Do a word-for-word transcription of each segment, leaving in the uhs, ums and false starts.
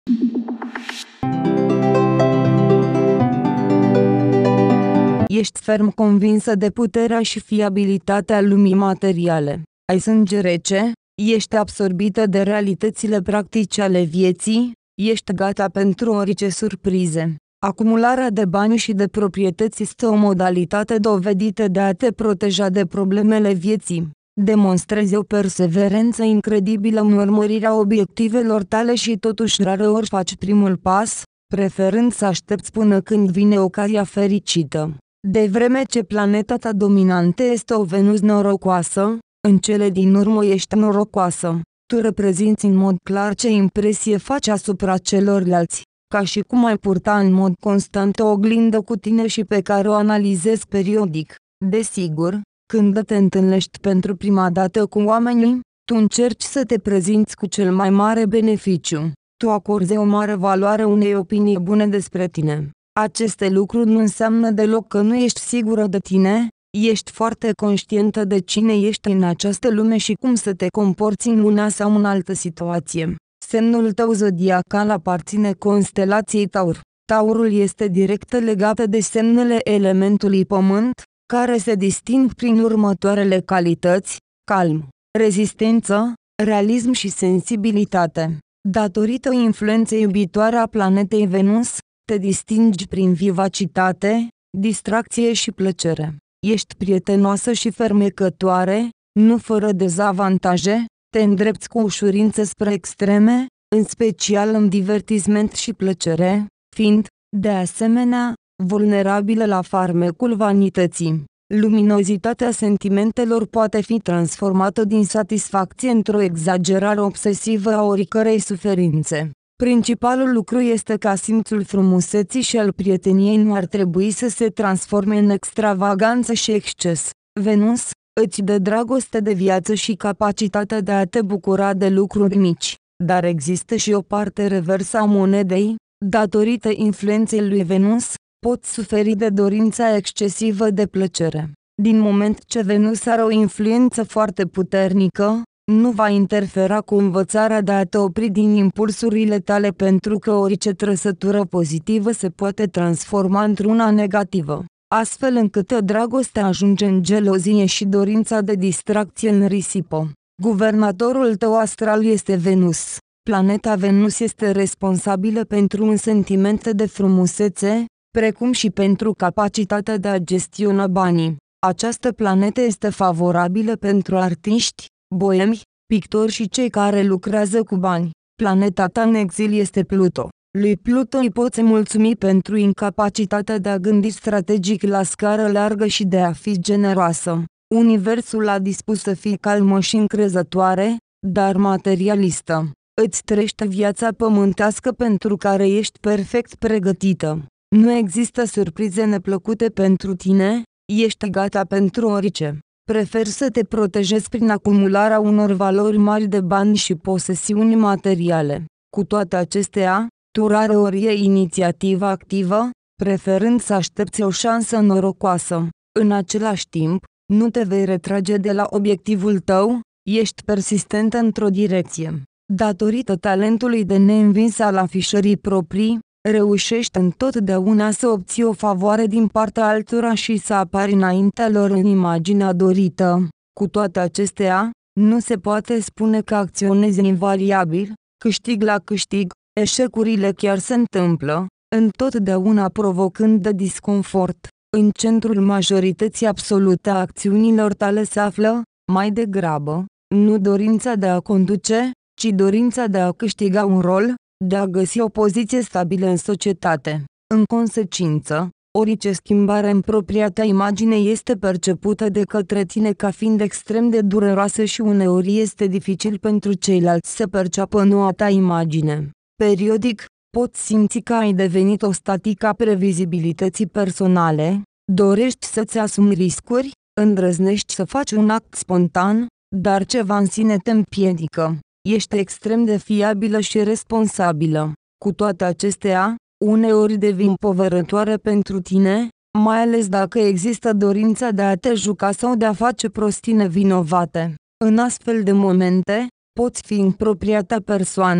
Ești ferm convinsă de puterea și fiabilitatea lumii materiale. Ai sânge rece, ești absorbită de realitățile practice ale vieții, ești gata pentru orice surprize. Acumularea de bani și de proprietăți este o modalitate dovedită de a te proteja de problemele vieții. Demonstrezi o perseverență incredibilă în urmărirea obiectivelor tale și totuși rareori faci primul pas, preferând să aștepți până când vine ocazia fericită. De vreme ce planeta ta dominantă este o Venus norocoasă, în cele din urmă ești norocoasă. Tu reprezinți în mod clar ce impresie faci asupra celorlalți, ca și cum ai purta în mod constant o oglindă cu tine și pe care o analizezi periodic. Desigur, când te întâlnești pentru prima dată cu oamenii, tu încerci să te prezinți cu cel mai mare beneficiu. Tu acorzi o mare valoare unei opinii bune despre tine. Aceste lucruri nu înseamnă deloc că nu ești sigură de tine, ești foarte conștientă de cine ești în această lume și cum să te comporți în una sau în altă situație. Semnul tău zodiacal aparține constelației Taur. Taurul este direct legat de semnele elementului pământ, care se disting prin următoarele calități: calm, rezistență, realism și sensibilitate. Datorită influenței iubitoare a planetei Venus, te distingi prin vivacitate, distracție și plăcere. Ești prietenoasă și fermecătoare, nu fără dezavantaje, te îndrepți cu ușurință spre extreme, în special în divertisment și plăcere, fiind, de asemenea, vulnerabilă la farmecul vanității. Luminozitatea sentimentelor poate fi transformată din satisfacție într-o exagerare obsesivă a oricărei suferințe. Principalul lucru este că simțul frumuseții și al prieteniei nu ar trebui să se transforme în extravaganță și exces. Venus îți dă dragoste de viață și capacitatea de a te bucura de lucruri mici, dar există și o parte reversă a monedei. Datorită influenței lui Venus, poți suferi de dorința excesivă de plăcere. Din moment ce Venus are o influență foarte puternică, nu va interfera cu învățarea de a te opri din impulsurile tale, pentru că orice trăsătură pozitivă se poate transforma într-una negativă, astfel încât dragostea ajunge în gelozie și dorința de distracție în risipă. Guvernatorul tău astral este Venus. Planeta Venus este responsabilă pentru un sentiment de frumusețe, precum și pentru capacitatea de a gestiona banii. Această planetă este favorabilă pentru artiști, boemi, pictori și cei care lucrează cu bani. Planeta ta în exil este Pluto. Lui Pluto îi poți mulțumi pentru incapacitatea de a gândi strategic la scară largă și de a fi generoasă. Universul a dispus să fii calmă și încrezătoare, dar materialistă. Îți trăiește viața pământească pentru care ești perfect pregătită. Nu există surprize neplăcute pentru tine, ești gata pentru orice. Preferi să te protejezi prin acumularea unor valori mari de bani și posesiuni materiale. Cu toate acestea, tu rareori iei inițiativa activă, preferând să aștepți o șansă norocoasă. În același timp, nu te vei retrage de la obiectivul tău, ești persistentă într-o direcție. Datorită talentului de neînvins al afișării proprii, reușești întotdeauna să obții o favoare din partea altora și să apari înaintea lor în imaginea dorită. Cu toate acestea, nu se poate spune că acționezi invariabil, câștig la câștig. Eșecurile chiar se întâmplă, întotdeauna provocând de disconfort. În centrul majorității absolute a acțiunilor tale se află, mai degrabă, nu dorința de a conduce, ci dorința de a câștiga un rol, de a găsi o poziție stabilă în societate. În consecință, orice schimbare în propria ta imagine este percepută de către tine ca fiind extrem de dureroasă și uneori este dificil pentru ceilalți să perceapă noua ta imagine. Periodic, poți simți că ai devenit o statică a previzibilității personale, dorești să-ți asumi riscuri, îndrăznești să faci un act spontan, dar ceva în sine te împiedică. Ești extrem de fiabilă și responsabilă. Cu toate acestea, uneori devin împovărătoare pentru tine, mai ales dacă există dorința de a te juca sau de a face prostii nevinovate. În astfel de momente, poți fi în propria ta persoană,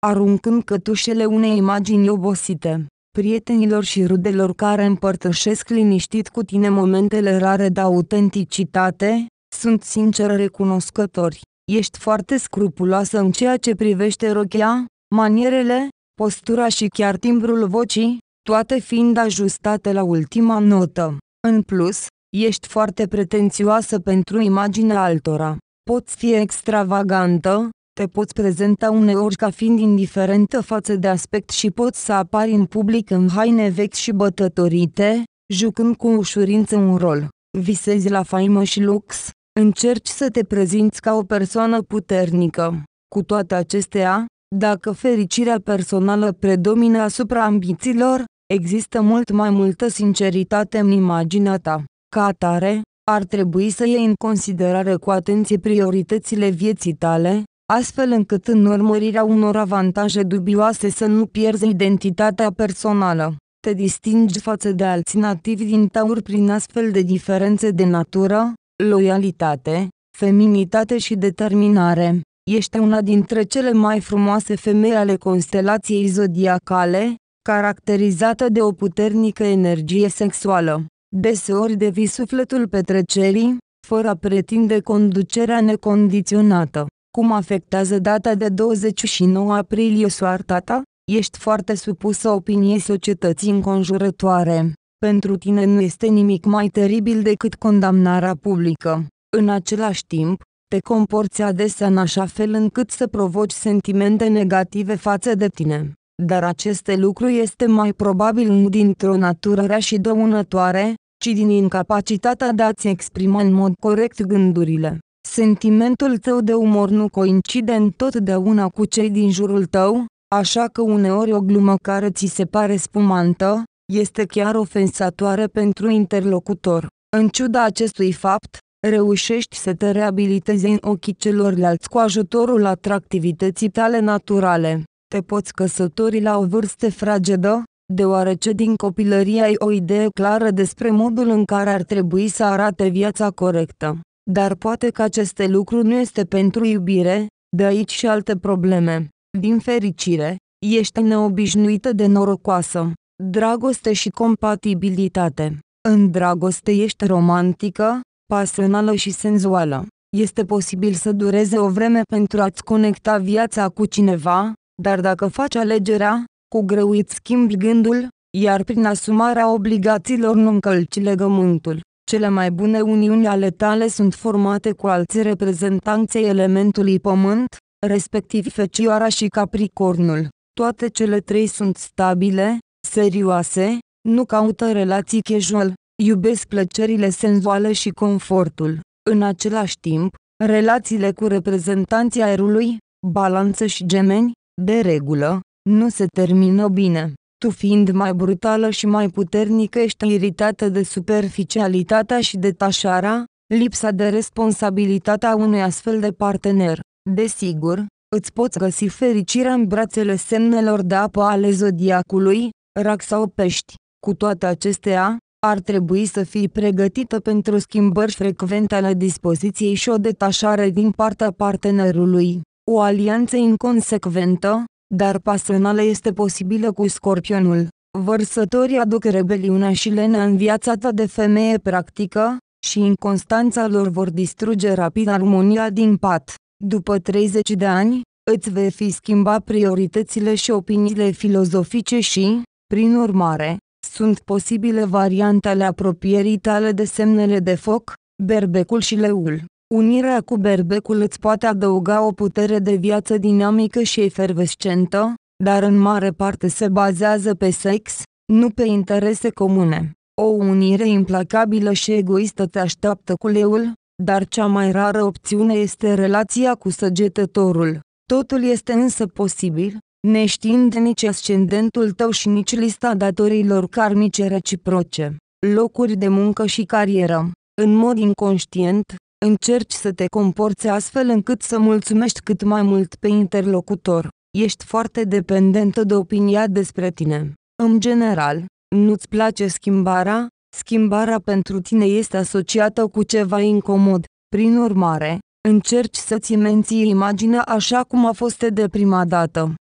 aruncând cătușele unei imagini obosite. Prietenilor și rudelor care împărtășesc liniștit cu tine momentele rare de autenticitate, sunt sincer recunoscători. Ești foarte scrupuloasă în ceea ce privește rochia, manierele, postura și chiar timbrul vocii, toate fiind ajustate la ultima notă. În plus, ești foarte pretențioasă pentru imaginea altora. Poți fi extravagantă, te poți prezenta uneori ca fiind indiferentă față de aspect și poți să apari în public în haine vechi și bătătorite, jucând cu ușurință un rol. Visezi la faimă și lux, încerci să te prezinți ca o persoană puternică. Cu toate acestea, dacă fericirea personală predomină asupra ambițiilor, există mult mai multă sinceritate în imaginea ta. Ca atare, ar trebui să iei în considerare cu atenție prioritățile vieții tale, astfel încât în urmărirea unor avantaje dubioase să nu pierzi identitatea personală. Te distingi față de alții nativi din Taur prin astfel de diferențe de natură, loialitate, feminitate și determinare. Ești una dintre cele mai frumoase femei ale constelației zodiacale, caracterizată de o puternică energie sexuală. Deseori devii sufletul petrecerii, fără a pretinde conducerea necondiționată. Cum afectează data de douăzeci și nouă aprilie soarta ta? Ești foarte supusă opiniei societății înconjurătoare. Pentru tine nu este nimic mai teribil decât condamnarea publică. În același timp, te comporți adesea în așa fel încât să provoci sentimente negative față de tine. Dar aceste lucruri este mai probabil nu dintr-o natură rea și dăunătoare, ci din incapacitatea de a-ți exprima în mod corect gândurile. Sentimentul tău de umor nu coincide întotdeauna cu cei din jurul tău, așa că uneori o glumă care ți se pare spumantă, este chiar ofensatoare pentru interlocutor. În ciuda acestui fapt, reușești să te reabilitezi în ochii celorlalți cu ajutorul atractivității tale naturale. Te poți căsători la o vârstă fragedă, deoarece din copilărie ai o idee clară despre modul în care ar trebui să arate viața corectă. Dar poate că aceste lucruri nu este pentru iubire, de aici și alte probleme. Din fericire, ești neobișnuită de norocoasă. Dragoste și compatibilitate. În dragoste ești romantică, pasională și senzuală. Este posibil să dureze o vreme pentru a-ți conecta viața cu cineva, dar dacă faci alegerea, cu greu îți schimbi gândul, iar prin asumarea obligațiilor nu încălci legământul. Cele mai bune uniuni ale tale sunt formate cu alții reprezentanți ai elementului pământ, respectiv Fecioara și Capricornul. Toate cele trei sunt stabile, serioase, nu caută relații casual, iubesc plăcerile senzuale și confortul. În același timp, relațiile cu reprezentanții aerului, Balanță și Gemeni, de regulă, nu se termină bine. Tu fiind mai brutală și mai puternică ești iritată de superficialitatea și detașarea, lipsa de responsabilitate a unui astfel de partener. Desigur, îți poți găsi fericirea în brațele semnelor de apă ale zodiacului, Rac sau Pești. Cu toate acestea, ar trebui să fii pregătită pentru schimbări frecvente ale dispoziției și o detașare din partea partenerului. O alianță inconsecventă, dar pasională este posibilă cu Scorpionul. Vărsătorii aduc rebeliunea și lenea în viața ta de femeie practică, și inconstanța lor vor distruge rapid armonia din pat. După treizeci de ani, îți vei fi schimba prioritățile și opiniile filozofice și, prin urmare, sunt posibile variante ale apropierii tale de semnele de foc, Berbecul și Leul. Unirea cu Berbecul îți poate adăuga o putere de viață dinamică și efervescentă, dar în mare parte se bazează pe sex, nu pe interese comune. O unire implacabilă și egoistă te așteaptă cu Leul, dar cea mai rară opțiune este relația cu Săgetătorul. Totul este însă posibil, neștiind nici ascendentul tău și nici lista datoriilor karmice reciproce. Locuri de muncă și carieră. În mod inconștient, încerci să te comporți astfel încât să mulțumești cât mai mult pe interlocutor. Ești foarte dependentă de opinia despre tine. În general, nu-ți place schimbarea, schimbarea pentru tine este asociată cu ceva incomod. Prin urmare, încerci să-ți menții imaginea așa cum a fost de prima dată.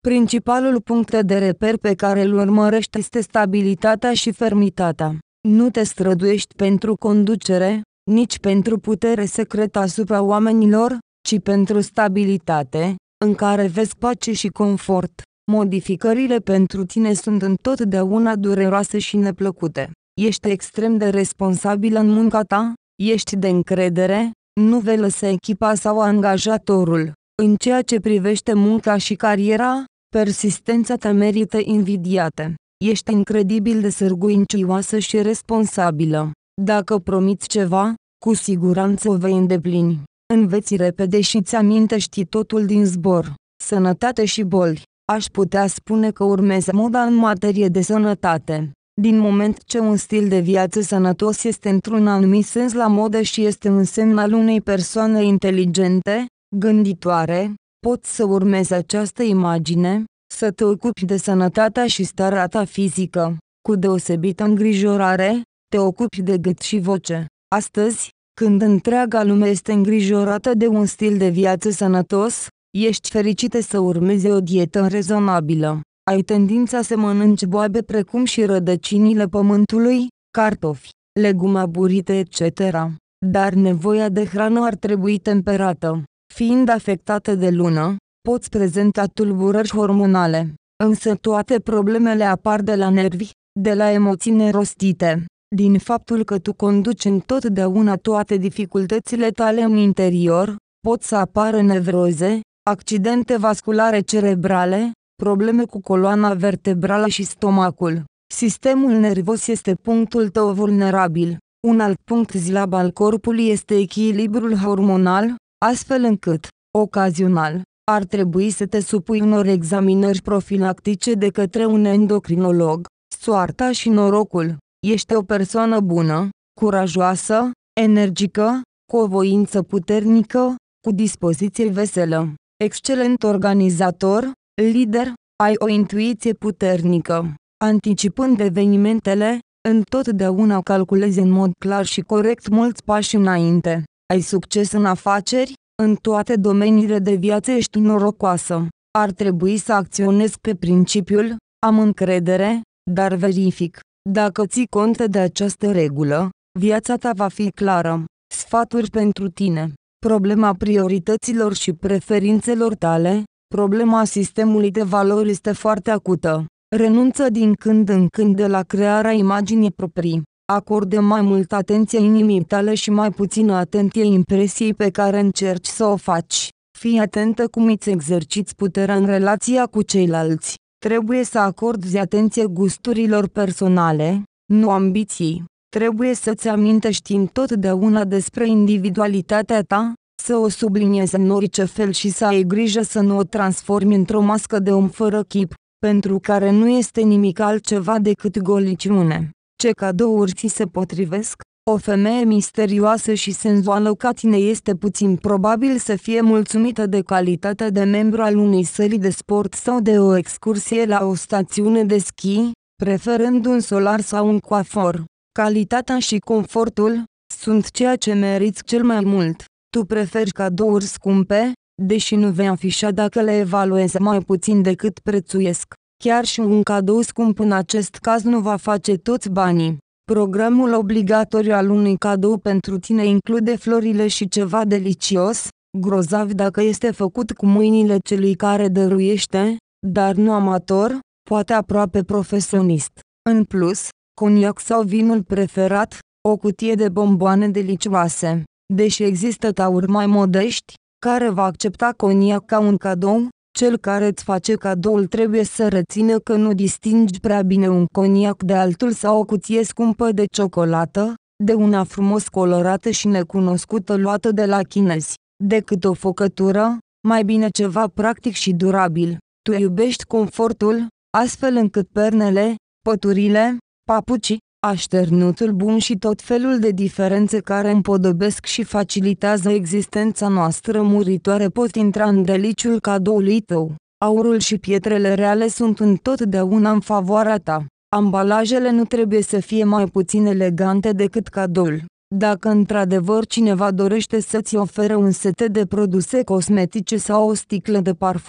Principalul punct de reper pe care îl urmărești este stabilitatea și fermitatea. Nu te străduiești pentru conducere, nici pentru putere secretă asupra oamenilor, ci pentru stabilitate, în care vezi pace și confort. Modificările pentru tine sunt întotdeauna dureroase și neplăcute. Ești extrem de responsabil în munca ta, ești de încredere, nu vei lăsa echipa sau angajatorul. În ceea ce privește munca și cariera, persistența ta merită invidiate. Ești incredibil de sârguincioasă și responsabilă. Dacă promiți ceva, cu siguranță o vei îndeplini. Înveți repede și îți amintești totul din zbor. Sănătate și boli. Aș putea spune că urmezi moda în materie de sănătate. Din moment ce un stil de viață sănătos este într-un anumit sens la modă și este un semn al unei persoane inteligente, gânditoare, poți să urmezi această imagine, să te ocupi de sănătatea și starea ta fizică. Cu deosebită îngrijorare, te ocupi de gât și voce. Astăzi, când întreaga lume este îngrijorată de un stil de viață sănătos, ești fericită să urmezi o dietă rezonabilă. Ai tendința să mănânci boabe precum și rădăcinile pământului, cartofi, legume aburite et cetera. Dar nevoia de hrană ar trebui temperată. Fiind afectată de lună, poți prezenta tulburări hormonale. Însă toate problemele apar de la nervi, de la emoții nerostite. Din faptul că tu conduci întotdeauna toate dificultățile tale în interior, pot să apară nevroze, accidente vasculare cerebrale, probleme cu coloana vertebrală și stomacul. Sistemul nervos este punctul tău vulnerabil. Un alt punct slab al corpului este echilibrul hormonal, astfel încât, ocazional, ar trebui să te supui unor examinări profilactice de către un endocrinolog. Soarta și norocul. Ești o persoană bună, curajoasă, energică, cu o voință puternică, cu dispoziție veselă. Excelent organizator, lider, ai o intuiție puternică. Anticipând evenimentele, întotdeauna calculezi în mod clar și corect mulți pași înainte. Ai succes în afaceri, în toate domeniile de viață ești norocoasă. Ar trebui să acționezi pe principiul, am încredere, dar verific. Dacă ții cont de această regulă, viața ta va fi clară. Sfaturi pentru tine. Problema priorităților și preferințelor tale, problema sistemului de valori este foarte acută. Renunță din când în când de la crearea imaginii proprii. Acordă mai multă atenție inimii tale și mai puțină atenție impresiei pe care încerci să o faci. Fii atentă cum îți exerciți puterea în relația cu ceilalți. Trebuie să acorzi atenție gusturilor personale, nu ambiției. Trebuie să-ți amintești întotdeauna despre individualitatea ta, să o subliniezi în orice fel și să ai grijă să nu o transformi într-o mască de om fără chip, pentru care nu este nimic altceva decât goliciune. Ce cadouri ți se potrivesc? O femeie misterioasă și senzuală ca tine este puțin probabil să fie mulțumită de calitatea de membru al unei săli de sport sau de o excursie la o stațiune de schi, preferând un solar sau un coafor. Calitatea și confortul sunt ceea ce meriți cel mai mult. Tu preferi cadouri scumpe, deși nu vei afișa dacă le evaluezi mai puțin decât prețuiesc. Chiar și un cadou scump în acest caz nu va face toți banii. Programul obligatoriu al unui cadou pentru tine include florile și ceva delicios, grozav dacă este făcut cu mâinile celui care dăruiește, dar nu amator, poate aproape profesionist. În plus, coniac sau vinul preferat, o cutie de bomboane delicioase. Deși există tauri mai modești, care va accepta coniac ca un cadou, cel care îți face cadoul trebuie să rețină că nu distingi prea bine un coniac de altul sau o cutie scumpă de ciocolată, de una frumos colorată și necunoscută luată de la chinezi, decât o făcătură, mai bine ceva practic și durabil. Tu iubești confortul, astfel încât pernele, păturile, papucii, așternutul bun și tot felul de diferențe care împodobesc și facilitează existența noastră muritoare pot intra în deliciul cadoului tău. Aurul și pietrele reale sunt întotdeauna în favoarea ta. Ambalajele nu trebuie să fie mai puțin elegante decât cadoul. Dacă într-adevăr cineva dorește să-ți ofere un set de produse cosmetice sau o sticlă de parfum,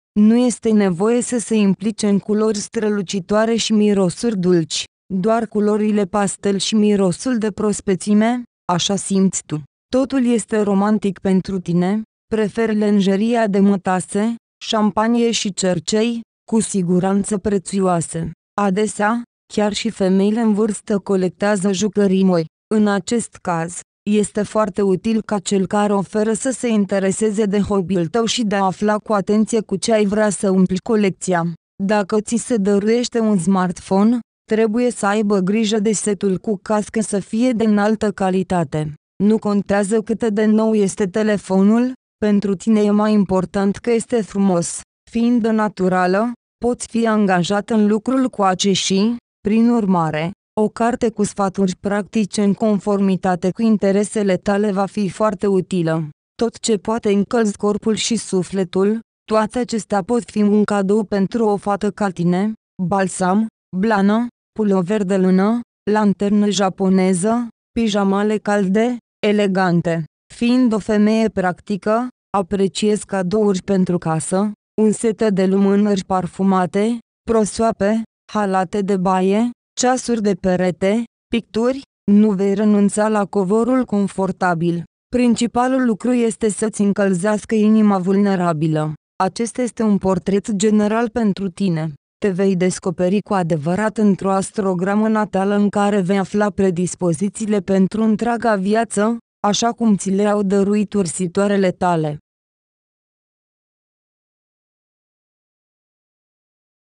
Nu este nevoie să se implice în culori strălucitoare și mirosuri dulci, doar culorile pastel și mirosul de prospețime, așa simți tu. Totul este romantic pentru tine, preferi lenjeria de mătase, șampanie și cercei, cu siguranță prețioase. Adesea, chiar și femeile în vârstă colectează jucării noi. În acest caz, este foarte util ca cel care oferă să se intereseze de hobby-ul tău și de a afla cu atenție cu ce ai vrea să umpli colecția. Dacă ți se dăruiește un smartphone, trebuie să aibă grijă de setul cu cască să fie de înaltă calitate. Nu contează cât de nou este telefonul, pentru tine e mai important că este frumos. Fiind naturală, poți fi angajat în lucrul coace și, prin urmare, o carte cu sfaturi practice în conformitate cu interesele tale va fi foarte utilă. Tot ce poate încălzi corpul și sufletul, toate acestea pot fi un cadou pentru o fată ca tine: balsam, blană, pulover de lână, lanternă japoneză, pijamale calde, elegante. Fiind o femeie practică, apreciez cadouri pentru casă, un set de lumânări parfumate, prosoape, halate de baie, ceasuri de perete, picturi. Nu vei renunța la covorul confortabil. Principalul lucru este să-ți încălzească inima vulnerabilă. Acesta este un portret general pentru tine. Te vei descoperi cu adevărat într-o astrogramă natală în care vei afla predispozițiile pentru întreaga viață, așa cum ți le-au dăruit ursitoarele tale.